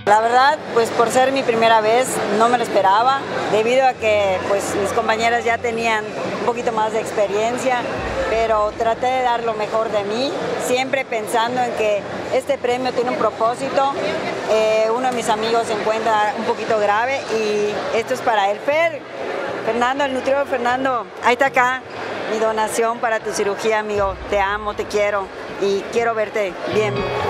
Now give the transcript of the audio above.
La verdad, pues por ser mi primera vez no me lo esperaba, debido a que pues mis compañeras ya tenían un poquito más de experiencia, pero traté de dar lo mejor de mí, siempre pensando en que este premio tiene un propósito. Uno de mis amigos se encuentra un poquito grave y esto es para él. Fernando, el nutriólogo Fernando, ahí está acá mi donación para tu cirugía, amigo. Te amo, te quiero y quiero verte bien.